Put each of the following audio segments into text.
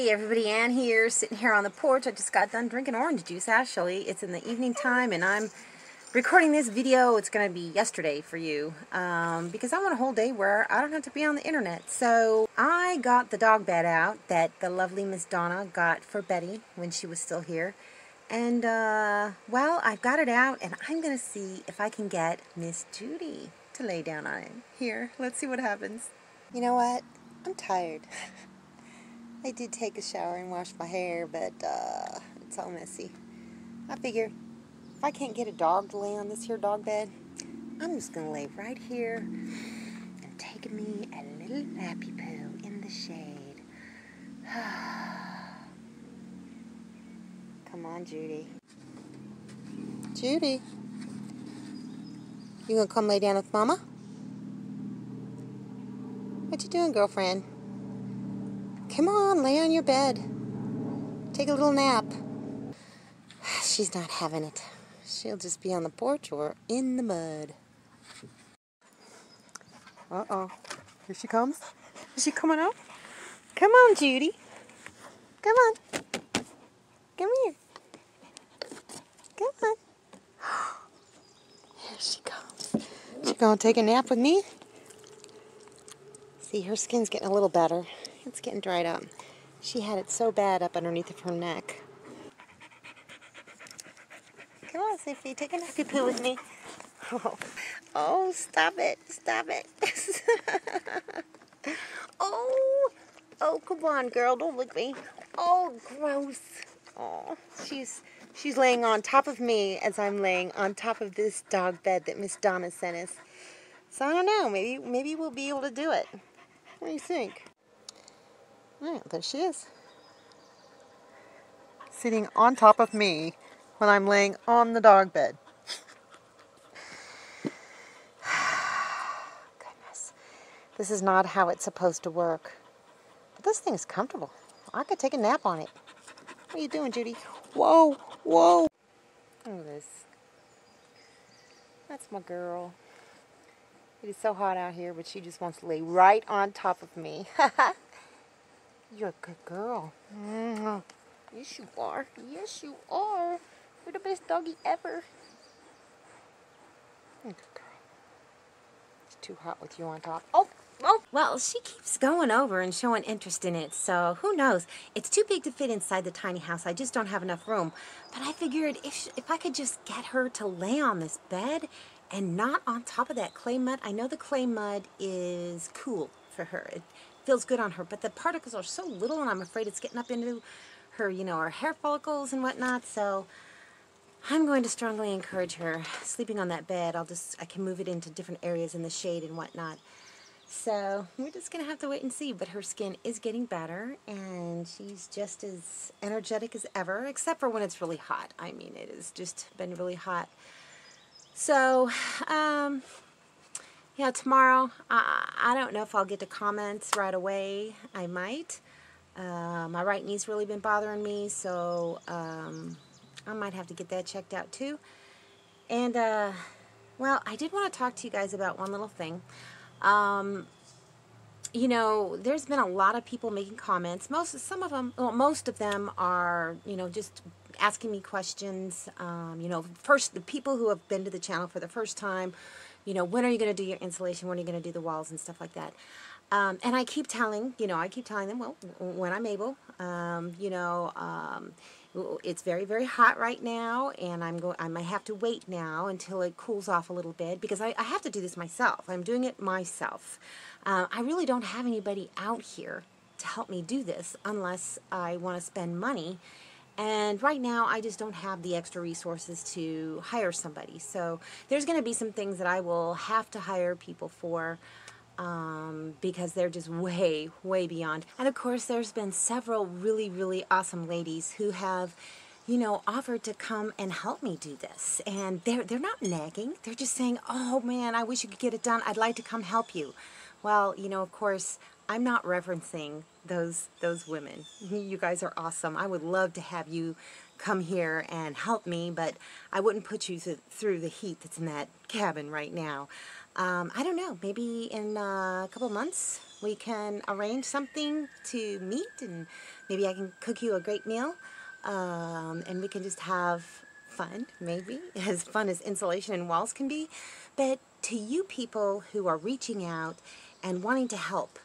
Hey everybody, Ann here, sitting here on the porch. I just got done drinking orange juice, actually. It's in the evening time and I'm recording this video. It's going to be yesterday for you because I want a whole day where I don't have to be on the internet. So I got the dog bed out that the lovely Miss Donna got for Betty when she was still here. And, well, I've got it out and I'm going to see if I can get Miss Judy to lay down on it. Here, let's see what happens. You know what? I'm tired. I did take a shower and wash my hair, but it's all messy. I figure if I can't get a dog to lay on this here dog bed, I'm just going to lay right here and take me a little nappy poo in the shade. Come on, Judy. Judy, you going to come lay down with Mama? What you doing, girlfriend? Come on, lay on your bed. Take a little nap. She's not having it. She'll just be on the porch or in the mud. Uh-oh. Here she comes. Is she coming out? Come on, Judy. Come on. Come here. Come on. Here she comes. She gonna take a nap with me? See, her skin's getting a little better. It's getting dried up. She had it so bad up underneath of her neck. Come on, Sophie, take a nappy poo with me. Oh, stop it. Stop it. Oh, come on, girl. Don't lick me. Oh, gross. Oh, she's laying on top of me as I'm laying on top of this dog bed that Miss Donna sent us. So I don't know. Maybe we'll be able to do it. What do you think? Alright, there she is. Sitting on top of me when I'm laying on the dog bed. Goodness. This is not how it's supposed to work. But this thing is comfortable. I could take a nap on it. What are you doing, Judy? Whoa, whoa. Look at this. That's my girl. It is so hot out here, but she just wants to lay right on top of me. You're a good girl. Mm-hmm. Yes, you are. Yes, you are. You're the best doggy ever. You're a good girl. It's too hot with you on top. Oh! Well, she keeps going over and showing interest in it, so who knows? It's too big to fit inside the tiny house. I just don't have enough room. But I figured if I could just get her to lay on this bed and not on top of that clay mud. I know the clay mud is cool for her. It feels good on her, but the particles are so little and I'm afraid it's getting up into her, her hair follicles and whatnot, so I'm going to strongly encourage her sleeping on that bed. I can move it into different areas in the shade and whatnot. So we're just going to have to wait and see, but her skin is getting better and she's just as energetic as ever, except for when it's really hot. I mean, it has just been really hot. So, yeah, tomorrow, I don't know if I'll get to comments right away. I might. My right knee's really been bothering me, so I might have to get that checked out too. And, well, I did want to talk to you guys about one little thing. There's been a lot of people making comments. Most of them are, just asking me questions. First, the people who have been to the channel for the first time, when are you going to do your installation? When are you going to do the walls and stuff like that? And I keep telling them, well, when I'm able, it's very, very hot right now, and I might have to wait now until it cools off a little bit, because I have to do this myself. I'm doing it myself. I really don't have anybody out here to help me do this unless I want to spend money. And right now, I just don't have the extra resources to hire somebody. So there's going to be some things that I will have to hire people for because they're just way, way beyond. And of course, there's been several really, really awesome ladies who have, offered to come and help me do this. And they're not nagging. They're just saying, oh man, I wish you could get it done. I'd like to come help you. Well, of course, I'm not referencing those women. You guys are awesome. I would love to have you come here and help me, but I wouldn't put you through the heat that's in that cabin right now. I don't know, maybe in a couple months we can arrange something to meet, and maybe I can cook you a great meal, and we can just have fun, maybe, as fun as insulation and walls can be. But to you people who are reaching out and wanting to help,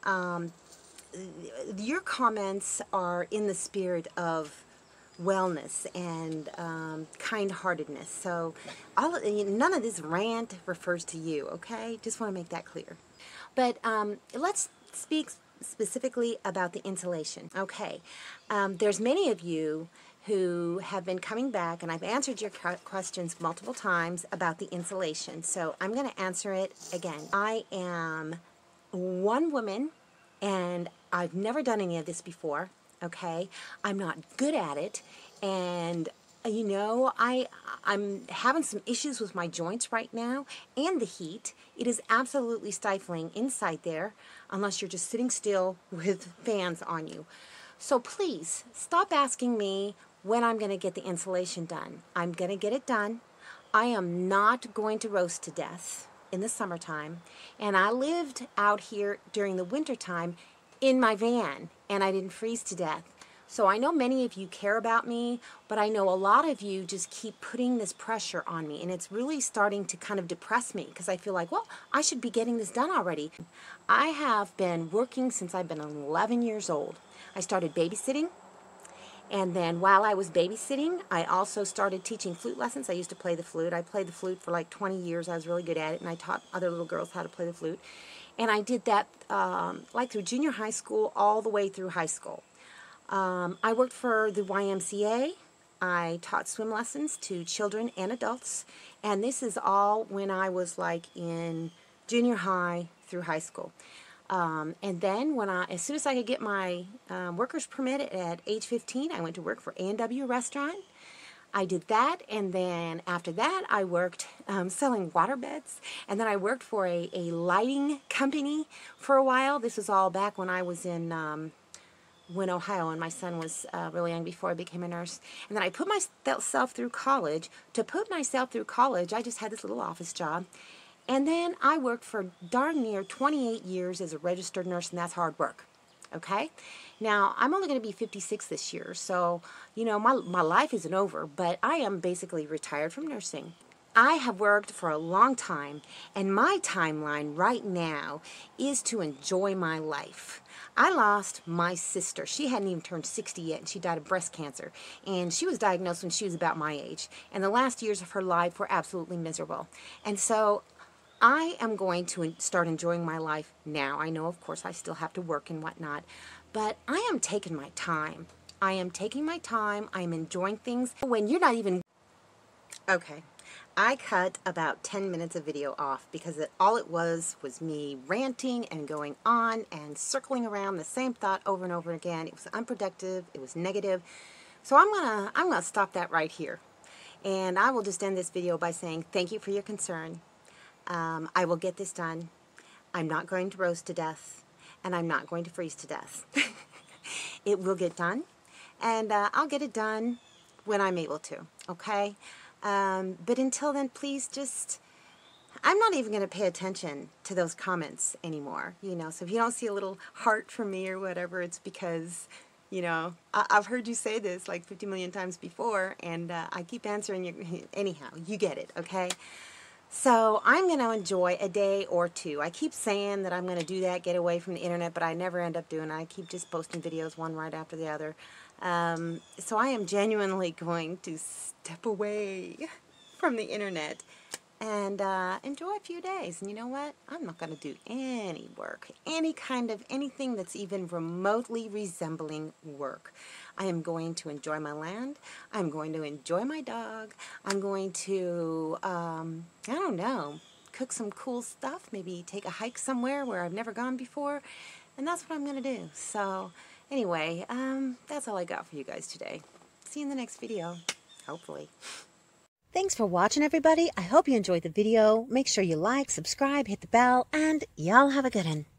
your comments are in the spirit of wellness and kind-heartedness. So none of this rant refers to you, okay? Just want to make that clear. But let's speak specifically about the insulation. Okay, there's many of you who have been coming back, and I've answered your questions multiple times about the insulation. So I'm going to answer it again. I am one woman, and I've never done any of this before. Okay, I'm not good at it, and you know, I'm having some issues with my joints right now and the heat. It is absolutely stifling inside there unless you're just sitting still with fans on you. So please stop asking me when I'm going to get the insulation done. I'm going to get it done. I am not going to roast to death in the summertime, and I lived out here during the wintertime in my van, and I didn't freeze to death. So I know many of you care about me, but I know a lot of you just keep putting this pressure on me, and it's really starting to kind of depress me because I feel like, well, I should be getting this done already. I have been working since I've been 11 years old. I started babysitting, and then while I was babysitting, I also started teaching flute lessons. I used to play the flute. I played the flute for like 20 years. I was really good at it, and I taught other little girls how to play the flute. And I did that like through junior high school all the way through high school. I worked for the YMCA. I taught swim lessons to children and adults. And this is all when I was like in junior high through high school. And then as soon as I could get my worker's permit at age 15, I went to work for A&W Restaurant. I did that, and then after that I worked selling water beds, and then I worked for a lighting company for a while. This was all back when I was in Ohio, and my son was really young before I became a nurse. And then I put myself through college. To put myself through college, I just had this little office job. And then I worked for darn near 28 years as a registered nurse, and that's hard work. Okay? Now, I'm only going to be 56 this year, so, you know, my life isn't over, but I am basically retired from nursing. I have worked for a long time, and my timeline right now is to enjoy my life. I lost my sister. She hadn't even turned 60 yet, and she died of breast cancer. And she was diagnosed when she was about my age. And the last years of her life were absolutely miserable. And so I am going to start enjoying my life now. I know, of course, I still have to work and whatnot, but I am taking my time. I am taking my time. I am enjoying things when you're not even... Okay, I cut about 10 minutes of video off because all it was me ranting and going on and circling around the same thought over and over again. It was unproductive. It was negative. So I'm gonna stop that right here. And I will just end this video by saying thank you for your concern. I will get this done. I'm not going to roast to death, and I'm not going to freeze to death. It will get done, and I'll get it done when I'm able to, okay? But until then, please just, I'm not even going to pay attention to those comments anymore, you know, so if you don't see a little heart from me or whatever, it's because, you know, I've heard you say this like 50 million times before, and I keep answering you. Anyhow, you get it, okay? So I'm going to enjoy a day or two. I keep saying that I'm going to do that, get away from the internet, but I never end up doing it. I keep just posting videos one right after the other. So I am genuinely going to step away from the internet and enjoy a few days. And you know what? I'm not going to do any work, anything that's even remotely resembling work. I am going to enjoy my land. I'm going to enjoy my dog. I'm going to, I don't know, cook some cool stuff, maybe take a hike somewhere where I've never gone before, and that's what I'm going to do. So anyway, that's all I got for you guys today. See you in the next video, hopefully. Thanks for watching, everybody. I hope you enjoyed the video. Make sure you like, subscribe, hit the bell, and y'all have a good one.